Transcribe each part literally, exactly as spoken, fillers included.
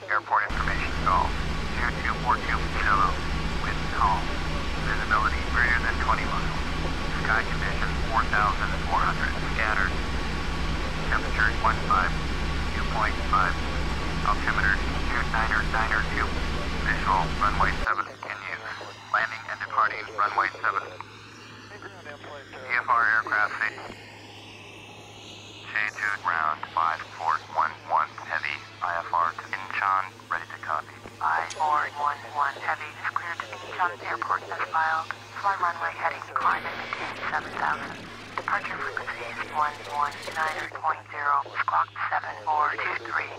Airport information call. two two four two zero. Wind calm. Visibility greater than twenty miles. Sky condition four thousand four hundred. Scattered. Temperature one five. Dew point five. Altimeter two niner niner two. Visual runway seven in use. Landing and departing runway seven. V F R aircraft safety. J two ground five four one one heavy. I F R to Incheon, ready to copy. I four one one heavy is cleared to Incheon Airport as filed. Fly runway heading climb and maintain seven thousand. Departure frequency is one one nine point zero. Squawk seven four two three.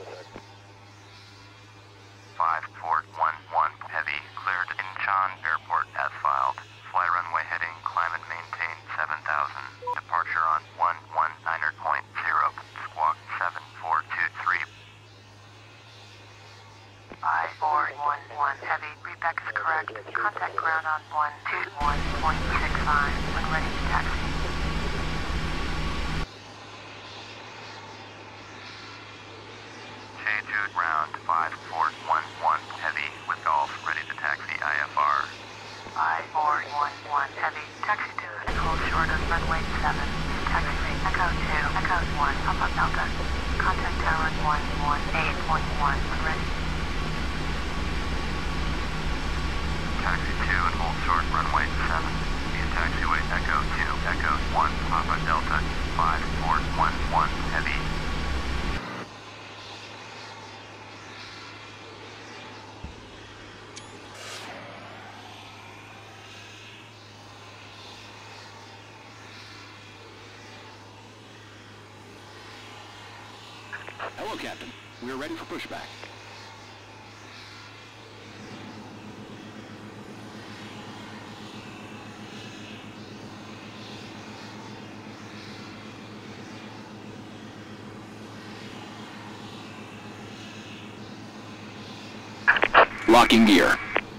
five four one one heavy cleared Incheon Airport as filed. Fly runway heading climb and maintain seven thousand. Departure on one one nine point zero. Squawk seven four two three. I four one one heavy. Readback is correct. Contact ground on one two one point six five when ready to taxi. J two ground five four one one heavy with Golf ready to taxi I F R. I four one one heavy. Taxi to and hold short of runway seven. Taxi rate Echo two, Echo one, Papa Delta. Contact tower one one eight point one when ready. Taxi two and hold short runway seven. Via taxiway Echo two, Echo one, Papa Delta five four one one heavy. Hello, Captain. We are ready for pushback. Locking gear.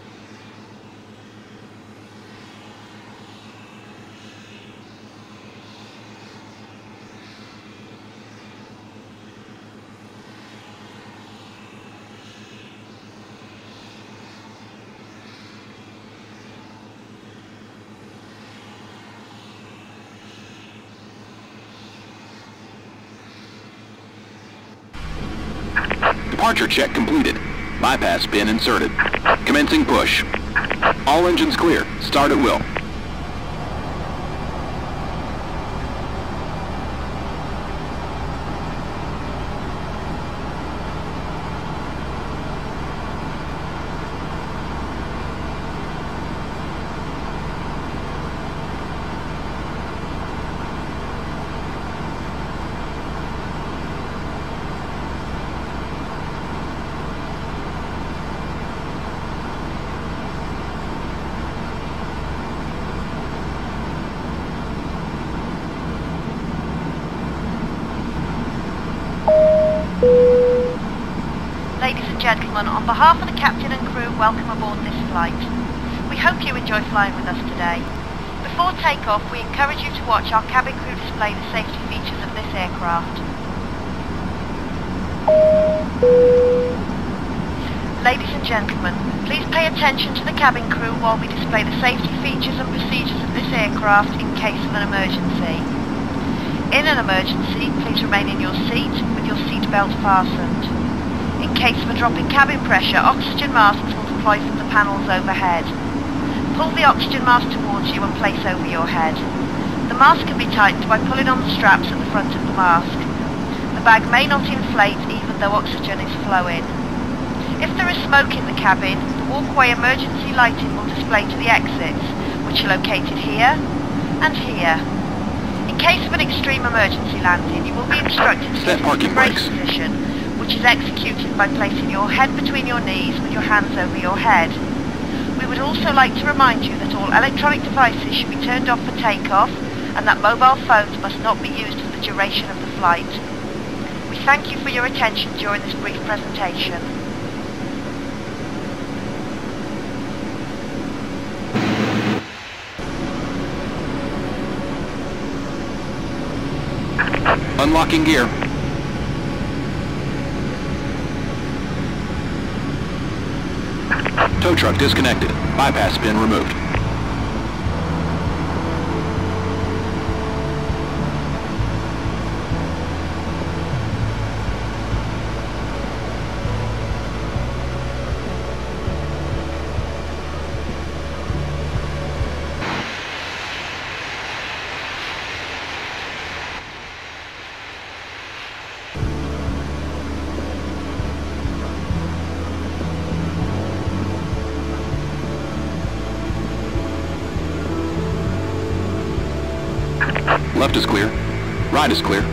Departure check completed. Bypass pin inserted. Commencing push. All engines clear. Start at will. Ladies and gentlemen, on behalf of the captain and crew, welcome aboard this flight. We hope you enjoy flying with us today. Before takeoff, we encourage you to watch our cabin crew display the safety features of this aircraft. Ladies and gentlemen, please pay attention to the cabin crew while we display the safety features and procedures of this aircraft in case of an emergency. In an emergency, please remain in your seat with your seat belt fastened. In case of a drop in cabin pressure, oxygen masks will deploy from the panels overhead. Pull the oxygen mask towards you and place over your head. The mask can be tightened by pulling on the straps at the front of the mask. The bag may not inflate even though oxygen is flowing. If there is smoke in the cabin, the walkway emergency lighting will display to the exits, which are located here and here. In case of an extreme emergency landing, you will be instructed to Set get into parking the brace brakes. position, which is executed by placing your head between your knees with your hands over your head. We would also like to remind you that all electronic devices should be turned off for takeoff and that mobile phones must not be used for the duration of the flight. We thank you for your attention during this brief presentation. Unlocking gear. Tow truck disconnected. Bypass pin removed. Left is clear. Right is clear.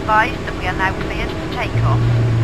advised that we are now cleared for takeoff.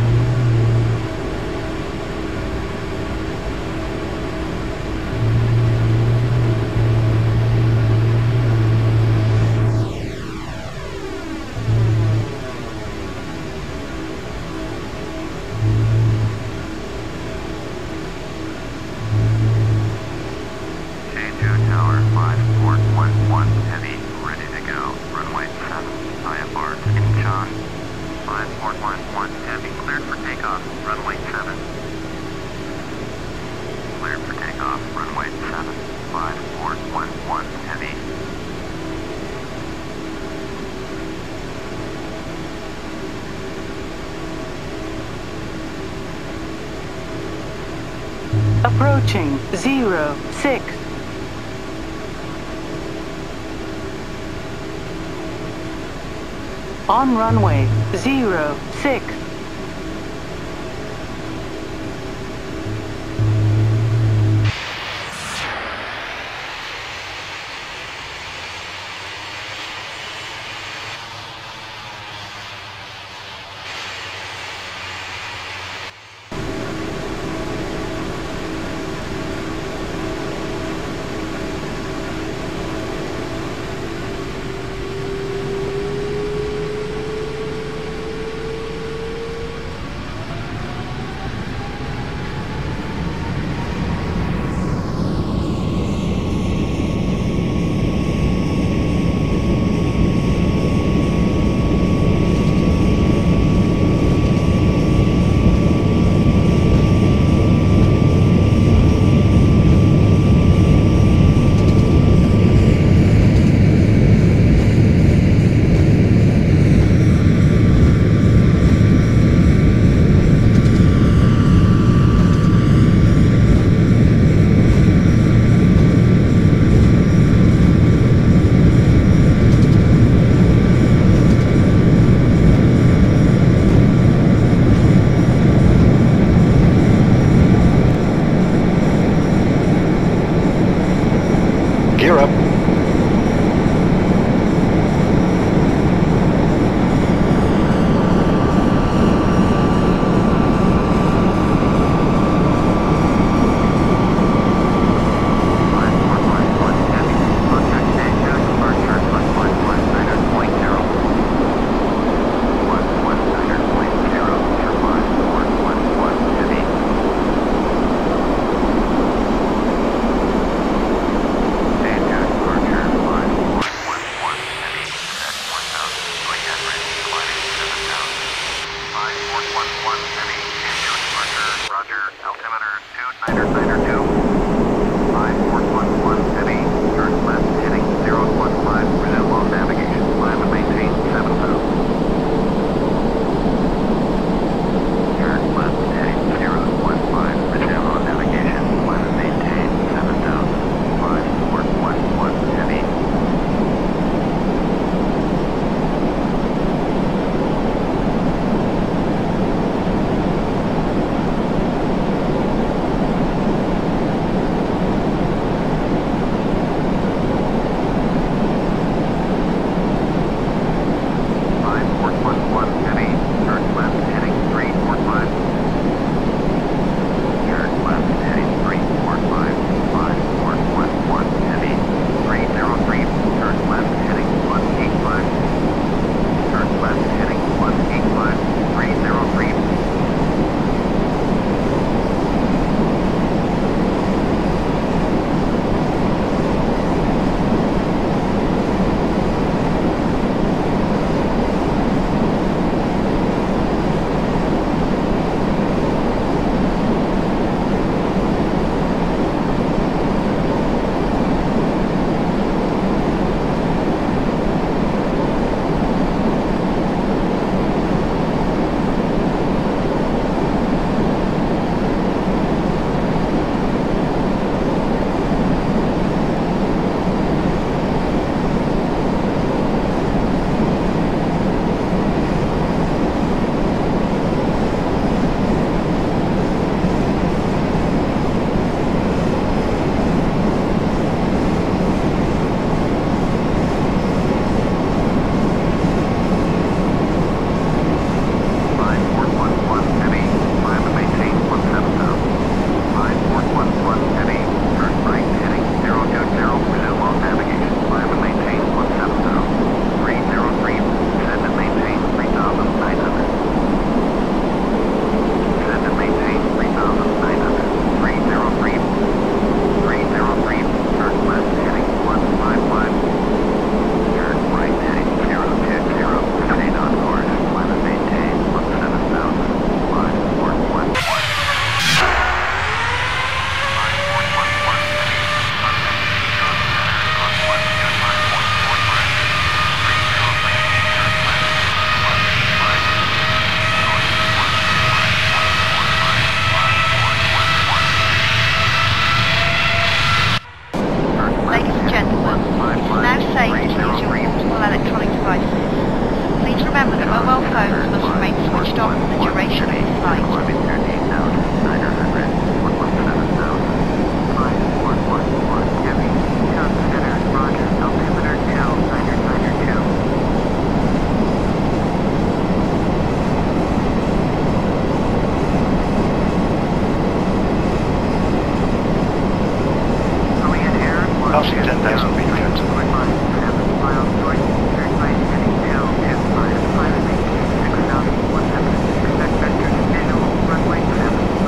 Approaching zero six. On runway zero six. Mobile phones must remain switched off for the duration of the flight. Passing ten thousand feet, Captain. Runway seven.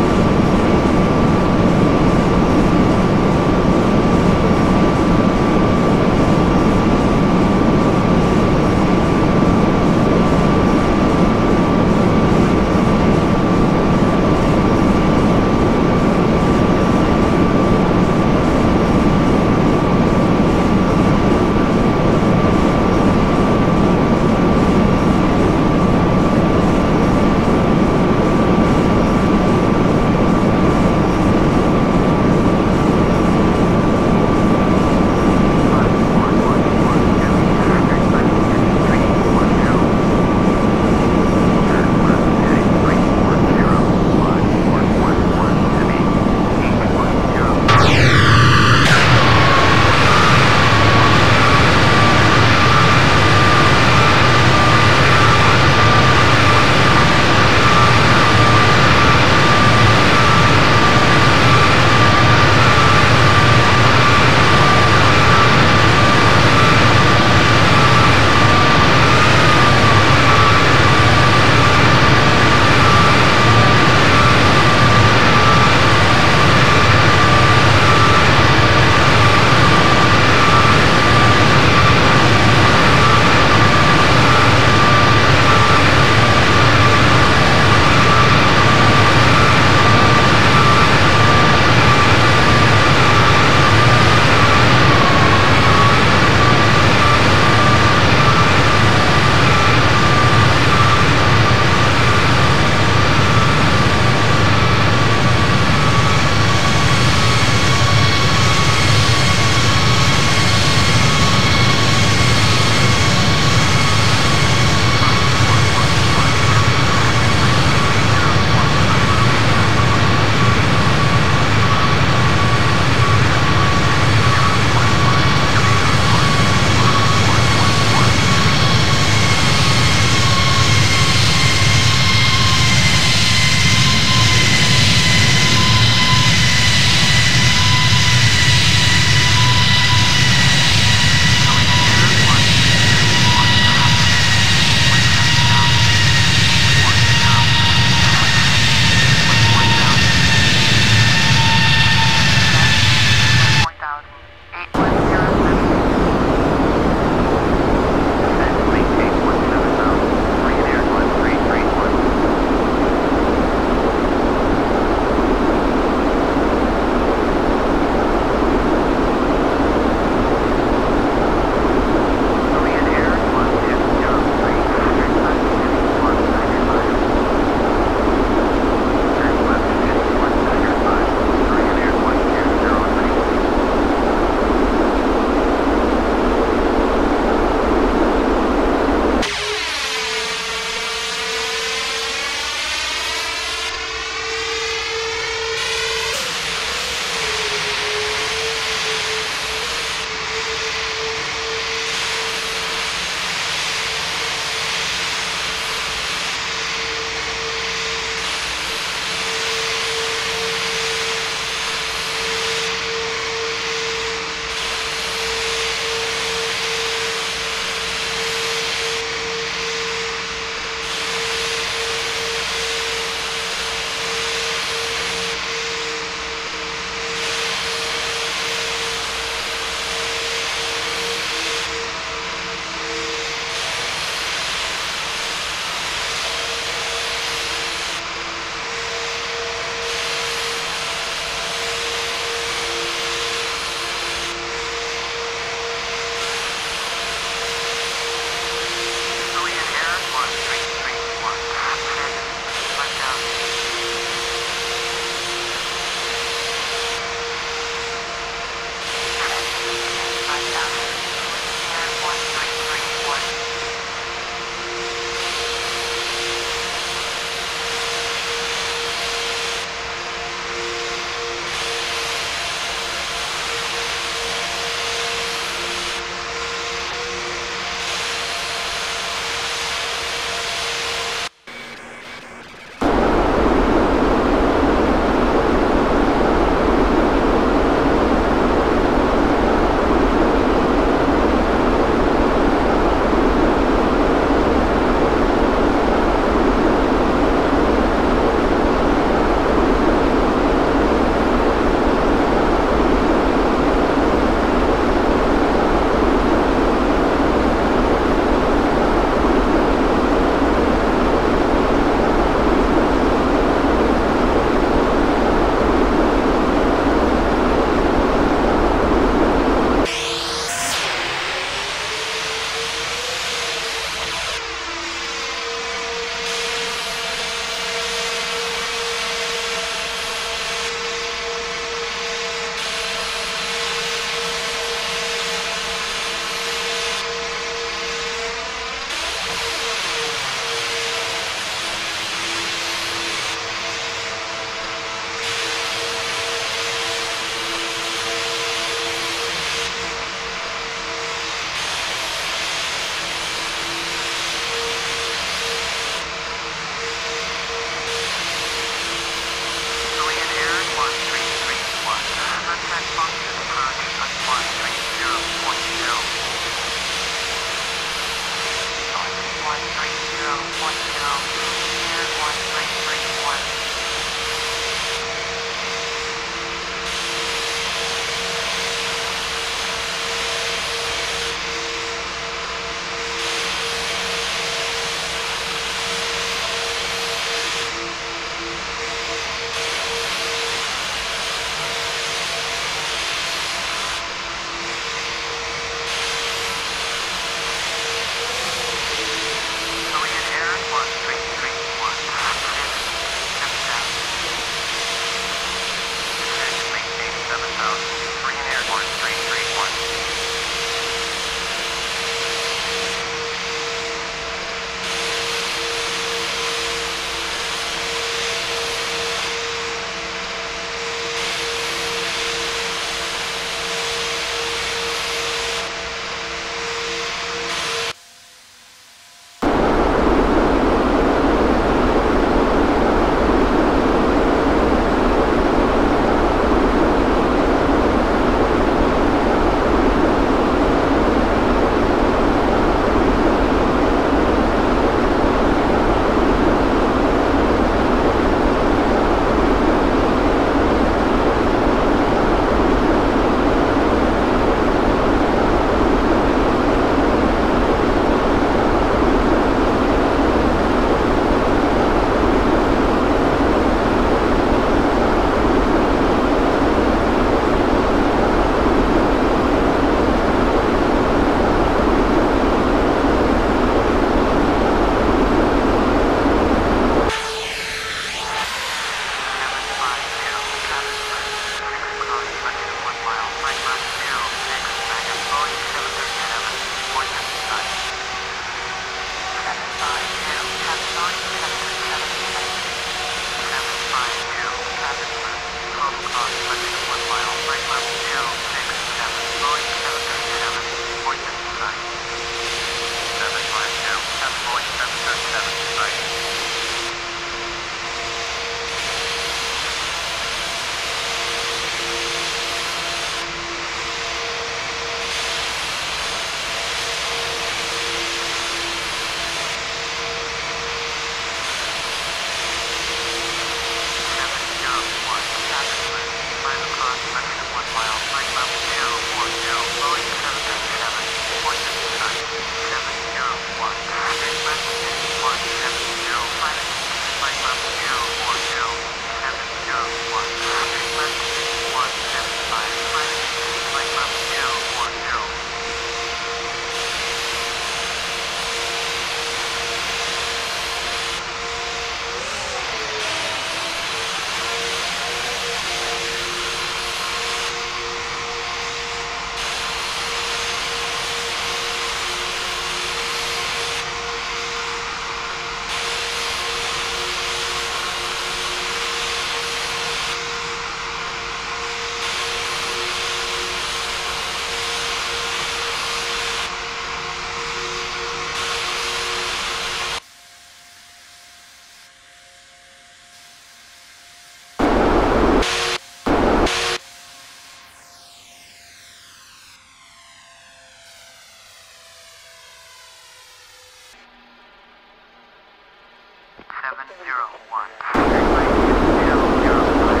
seven zero one. Runway zero zero five.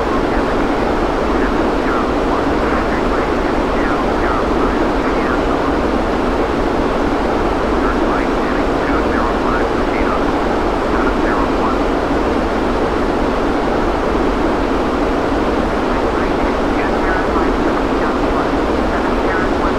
seven zero one. Runway zero zero five. Cancel. Turn right heading two zero five. Proceed on. seven zero one. Runway two zero five. Proceed on one. seven zero one.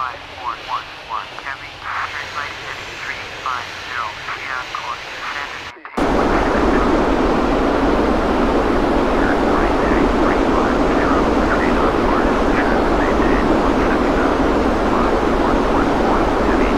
five four one one heavy, translated heading three five zero, stay on course, descend and maintain one six zero. Right heading three five zero, stay on course, descend and maintain one six zero, five four one one heavy.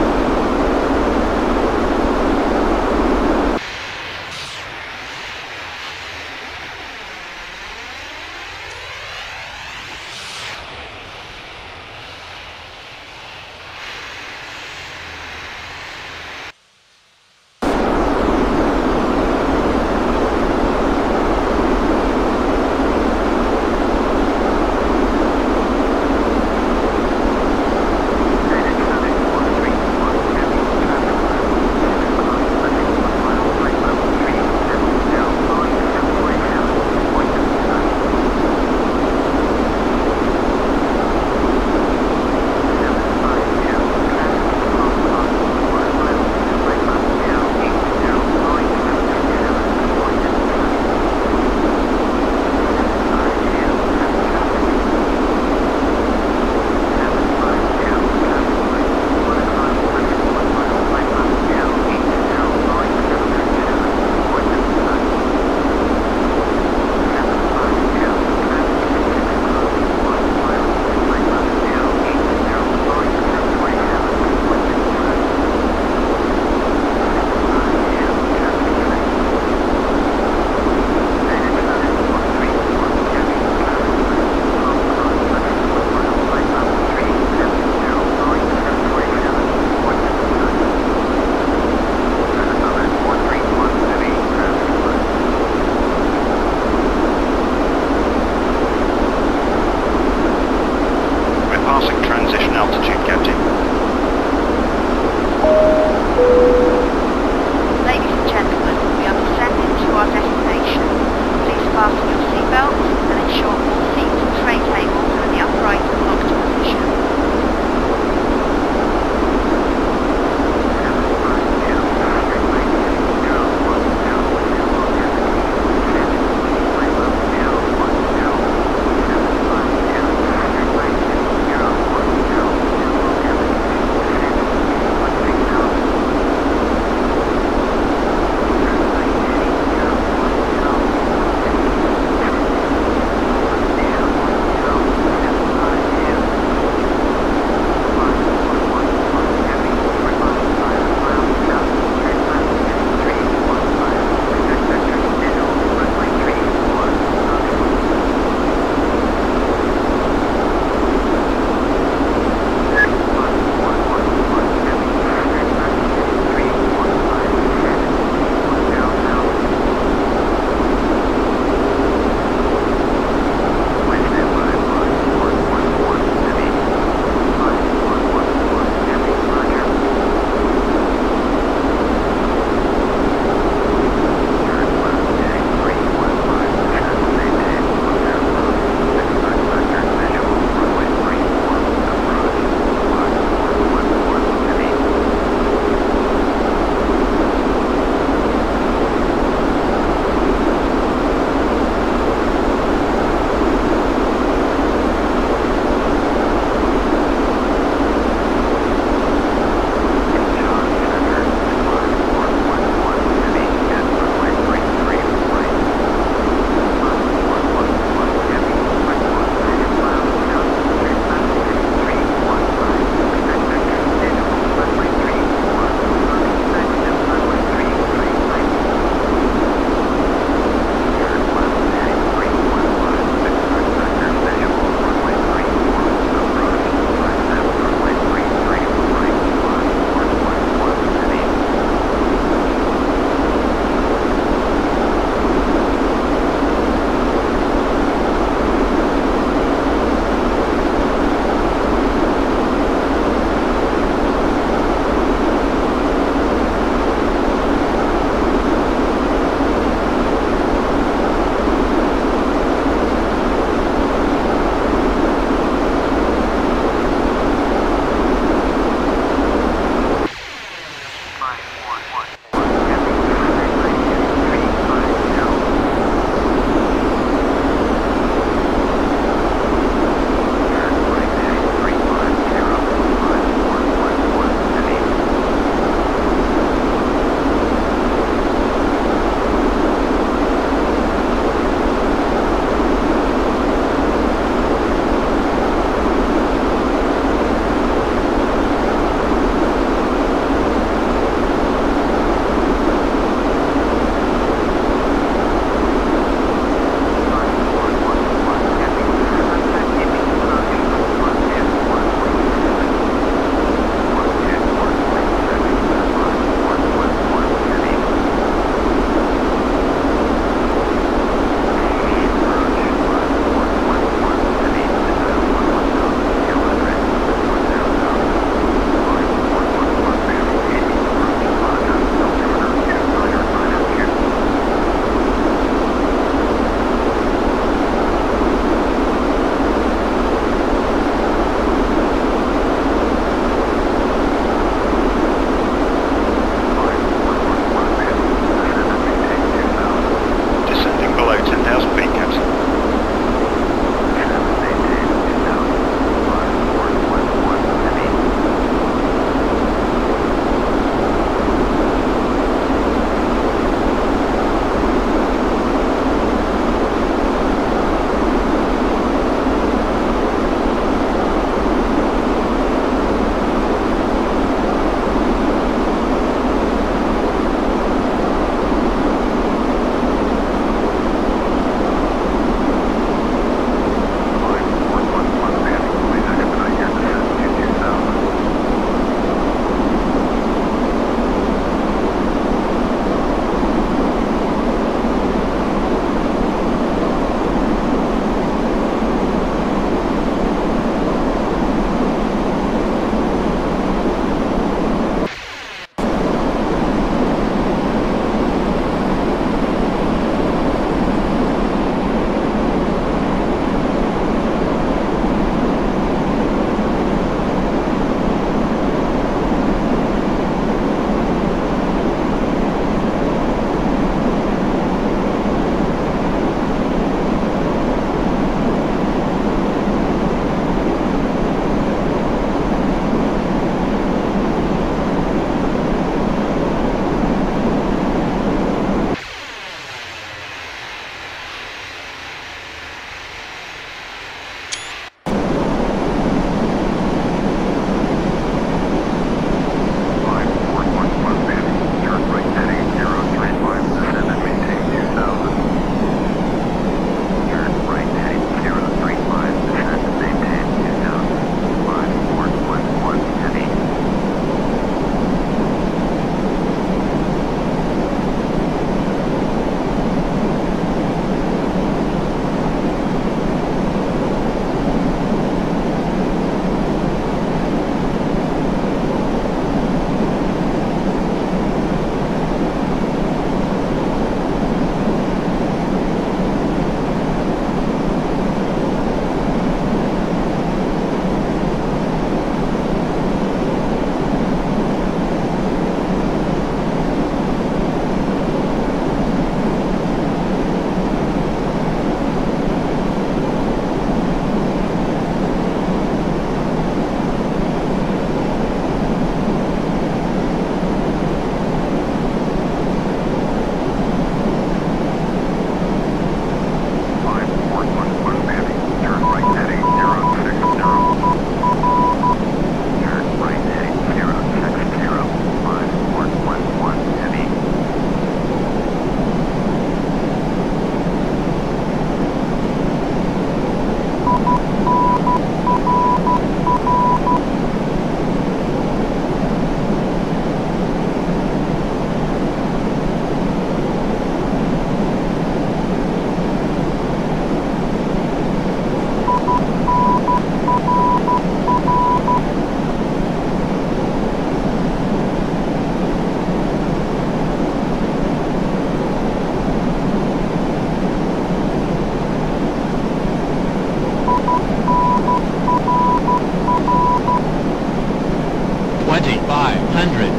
five hundred.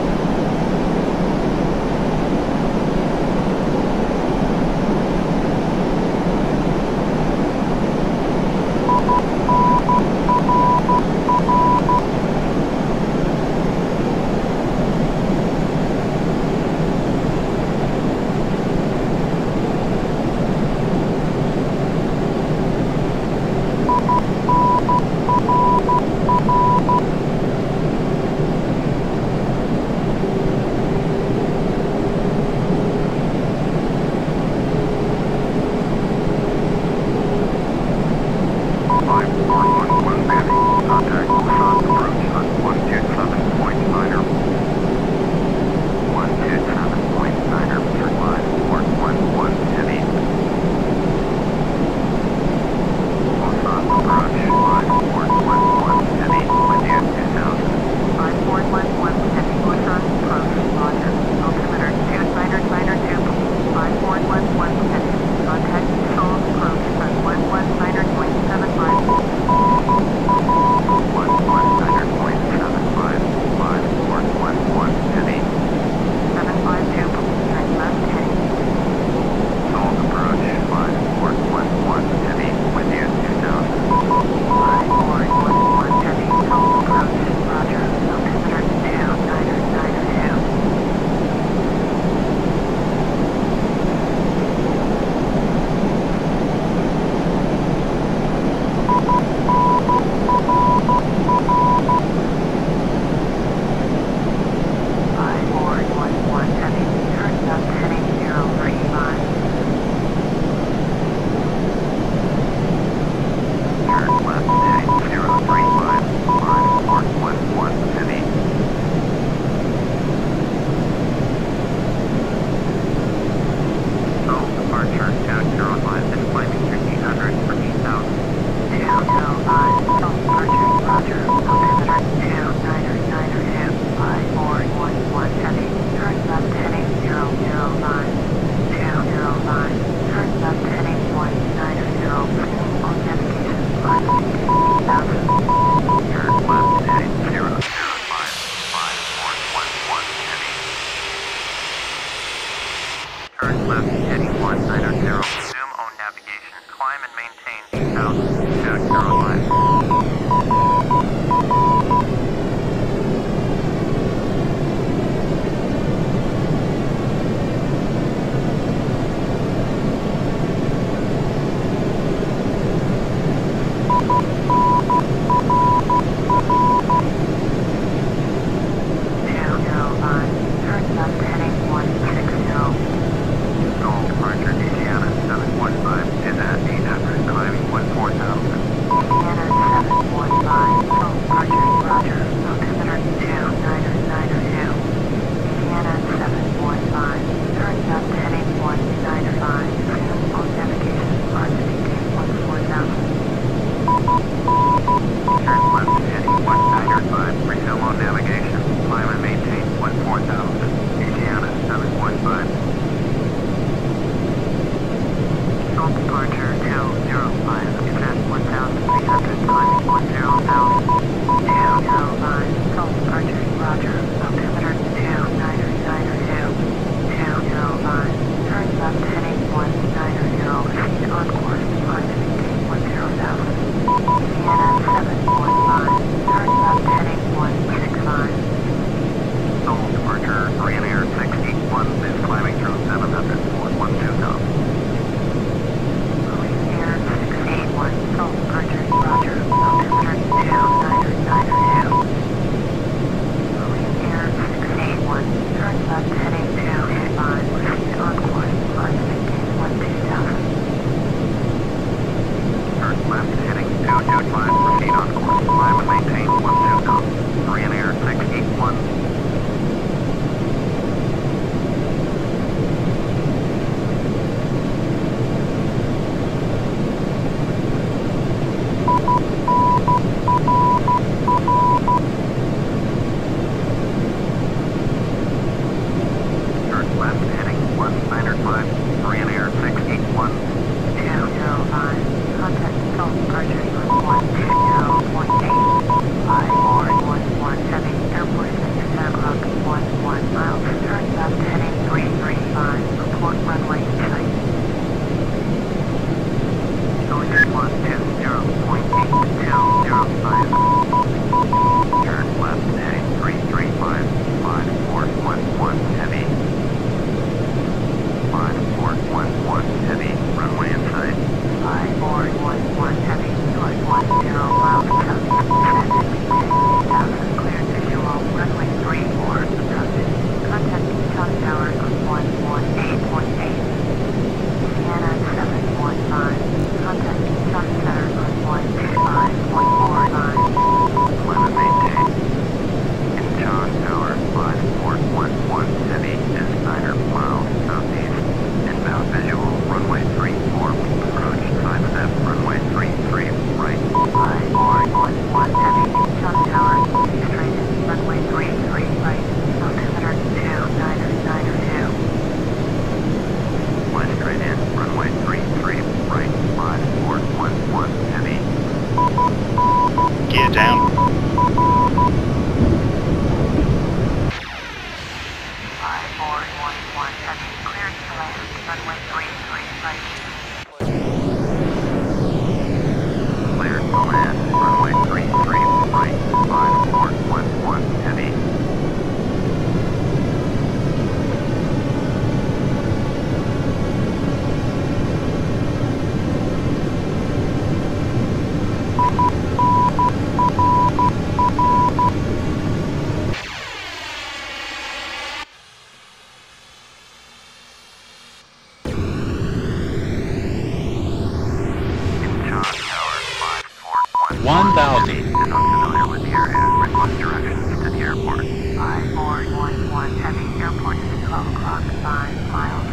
one thousand. Is unfamiliar with the area. Request directions to the airport. five four one one Heavy, airport is twelve o'clock, five miles.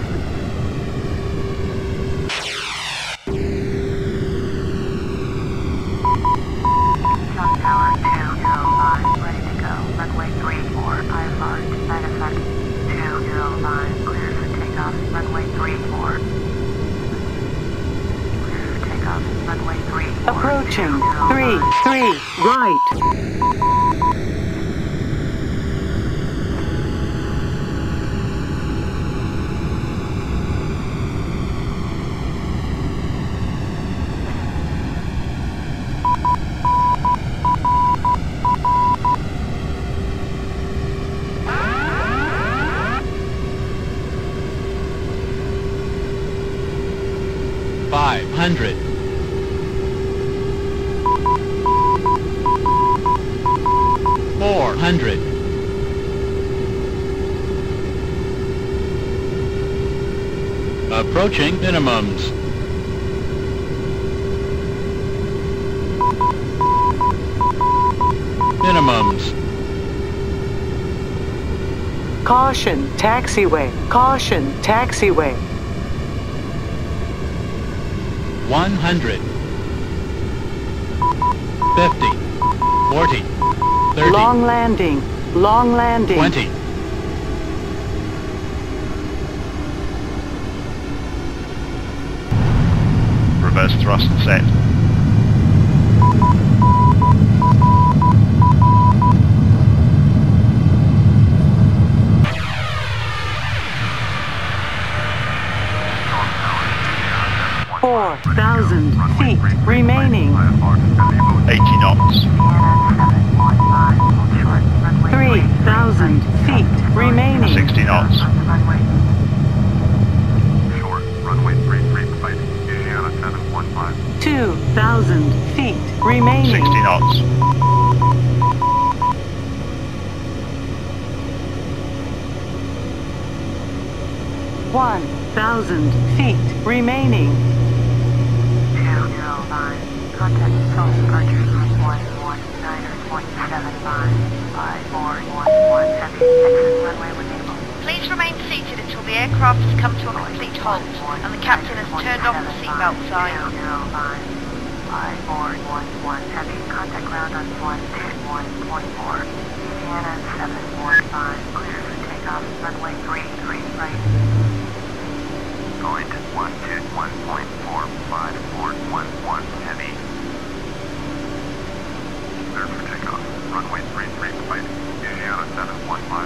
Sun Tower two zero five, ready to go. Runway three four, I F R, side effect. two zero five, clear for takeoff. Runway three four. Clear for takeoff. Runway three four. Approaching. three three, right. five hundred. four hundred. Approaching minimums. Minimums. Caution, taxiway. Caution, taxiway. one hundred. fifty. forty. thirty. Long landing. Long landing. twenty. Reverse thrust set. four thousand feet remaining. eighty knots. three thousand feet remaining. sixty knots. Short, runway three three, flight, Indiana seven one five. two thousand feet remaining. sixty knots. one thousand feet remaining. two zero five, contact Seoul departure one one niner point seven five, five four one one Heavy, exit runway with able. Please remain seated until the aircraft has come to a complete halt and the captain has turned off the seatbelt sign. two zero five, five four one one Heavy, contact ground on one two one point four, Indiana seven one five, clear for takeoff, runway three three right. Point one two one point four five four one one heavy. Clear for takeoff. Runway three three, flight, Indiana seven one five.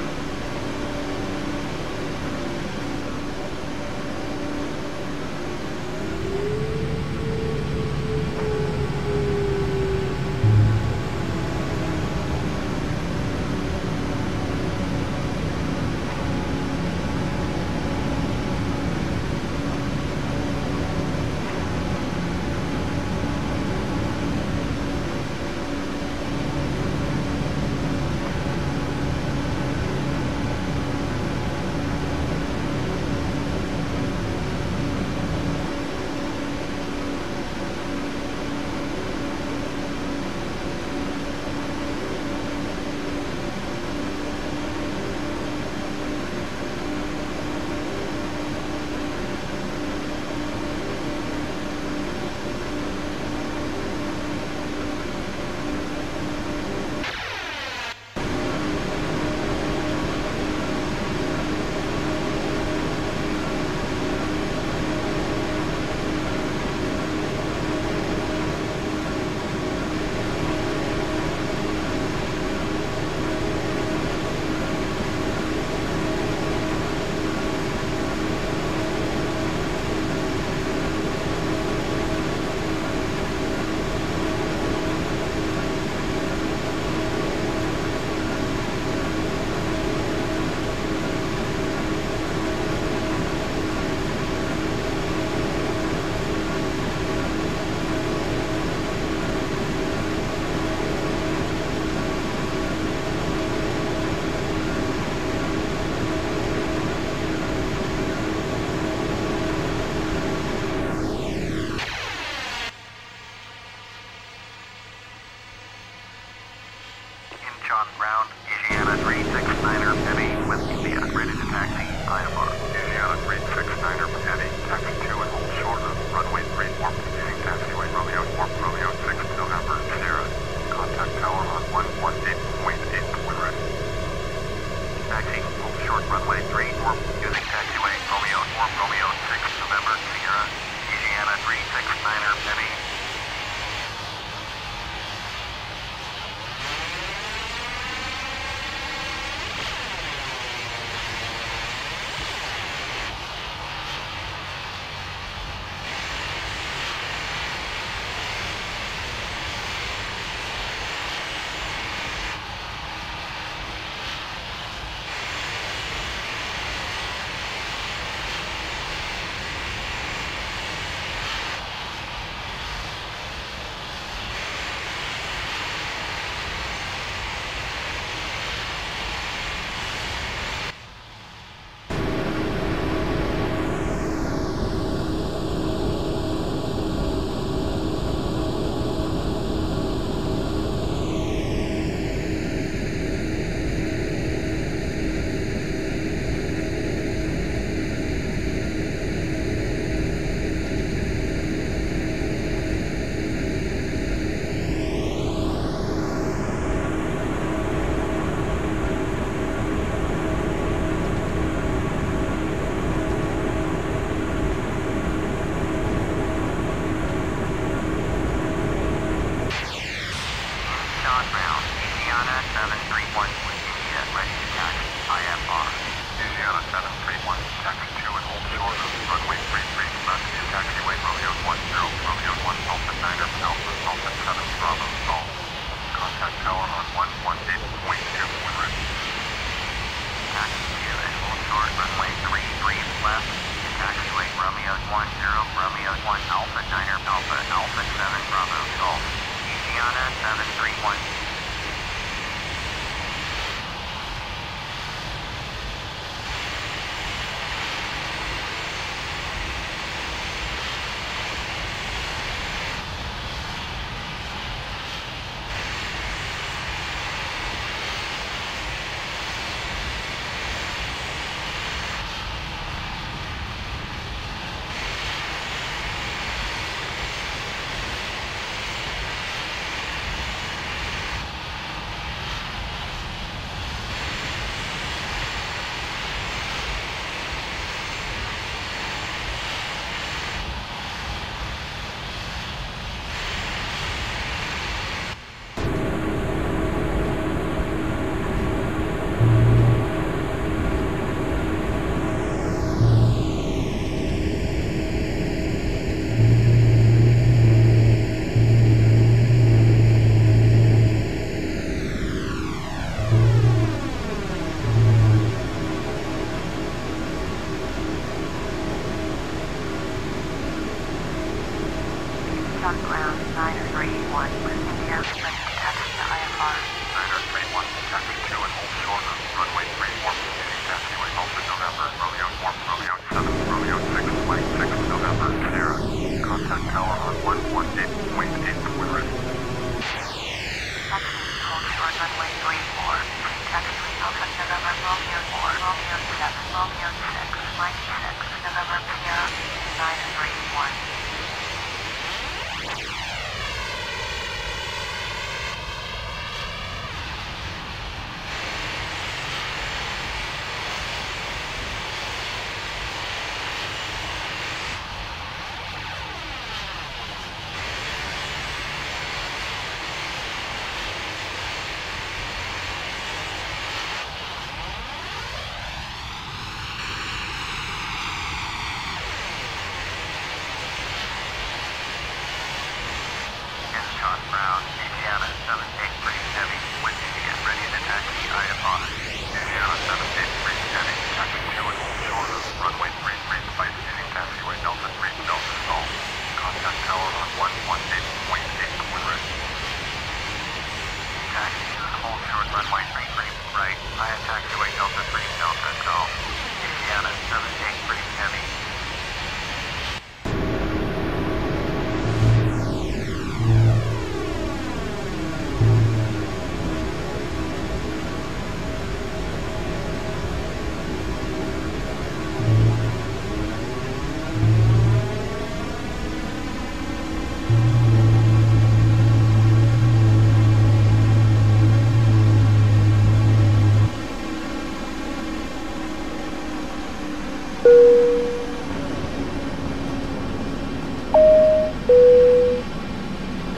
short runway three four, using taxiway Romeo four, Romeo six, November, Sierra, Louisiana three six niner, heavy. Sean Brown, Louisiana seven three one, India, ready to taxi, I F R. Louisiana seven three one, taxi two and hold short of runway three three, left to taxiway Romeo one zero, Romeo one, Alpha niner, Alpha, Alpha seven, Bravo, stall. Contact tower on one one eight point two, en route. Taxi two and hold short, runway three three, left to taxiway Romeo one zero, Romeo one, Alpha niner, Alpha, Alpha seven, Bravo, stall. Louisiana seven three one.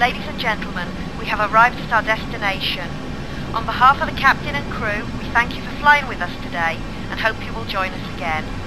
Ladies and gentlemen, we have arrived at our destination. On behalf of the captain and crew, we thank you for flying with us today and hope you will join us again.